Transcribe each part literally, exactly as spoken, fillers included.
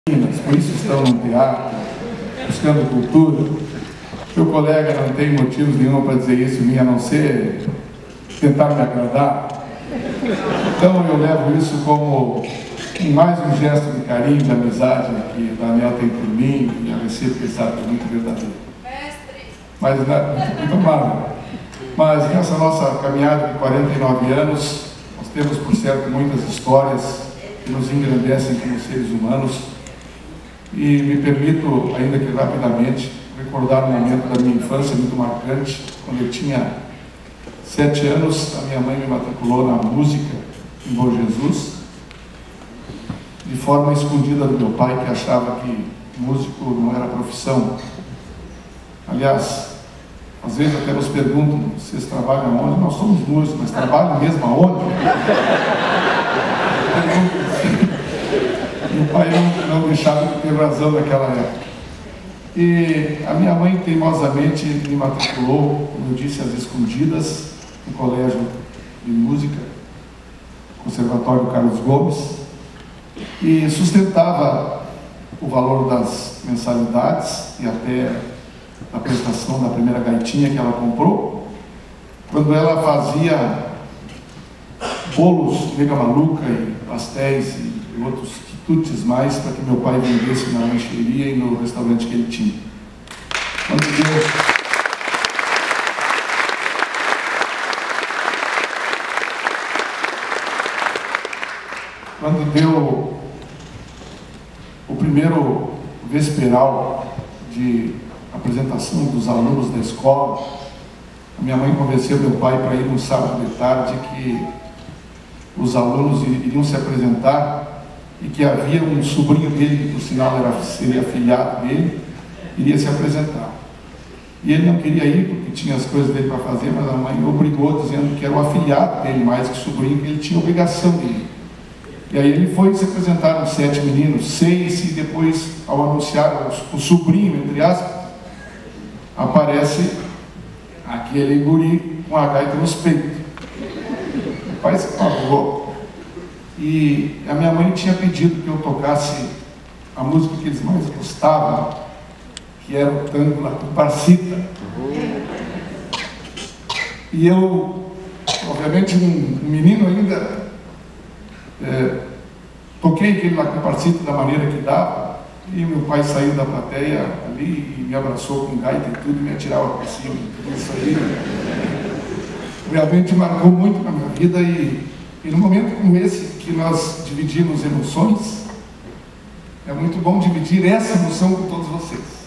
Por isso estão no teatro, buscando cultura. Meu colega não tem motivos nenhum para dizer isso em mim, a não ser tentar me agradar. Então eu levo isso como mais um gesto de carinho, de amizade que o Daniel tem por mim, e a recíproca sabe que é muito verdadeiro. Mas, muito amado. Mas nessa nossa caminhada de quarenta e nove anos, nós temos, por certo, muitas histórias que nos engrandecem como seres humanos. E me permito, ainda que rapidamente, recordar um momento da minha infância muito marcante. Quando eu tinha sete anos, a minha mãe me matriculou na música em Bom Jesus, de forma escondida do meu pai, que achava que músico não era profissão. Aliás, às vezes até nos perguntam, vocês trabalham onde? Nós somos músicos, mas trabalham mesmo aonde? Meu pai não, não deixava de ter razão naquela época. E a minha mãe teimosamente me matriculou, como eu disse, às escondidas, no colégio de música, Conservatório Carlos Gomes, e sustentava o valor das mensalidades e até a prestação da primeira gaitinha que ela comprou, quando ela fazia bolos nega maluca e pastéis e outros quitutes mais para que meu pai vendesse na lancheria e no restaurante que ele tinha. Quando deu, quando deu o primeiro vesperal de apresentação dos alunos da escola, a minha mãe convenceu meu pai para ir um sábado de tarde que os alunos iriam se apresentar e que havia um sobrinho dele, que por sinal era, seria afilhado dele, iria se apresentar. E ele não queria ir porque tinha as coisas dele para fazer, mas a mãe obrigou, dizendo que era o afilhado dele, mais que o sobrinho, que ele tinha obrigação de ir. E aí ele foi, se apresentaram sete meninos, seis, e depois, ao anunciar o, o sobrinho, entre aspas, aparece aquele guri com a gaita nos peitos. O pai se apagou. E a minha mãe tinha pedido que eu tocasse a música que eles mais gostavam, que era o tango La Comparsita. E eu, obviamente, um, um menino ainda, é, toquei aquele La Comparsita da maneira que dava, e meu pai saiu da plateia ali e me abraçou com gaita e tudo, e me atirava para cima. Isso aí realmente marcou muito na minha vida. E E num momento como esse, que nós dividimos emoções, é muito bom dividir essa emoção com todos vocês.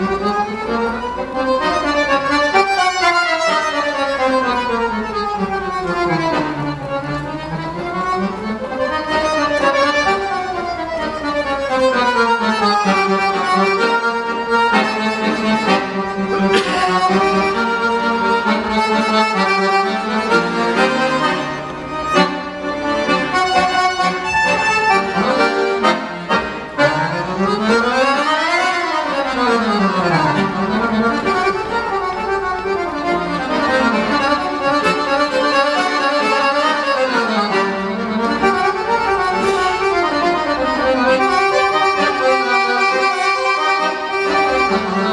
Thank you.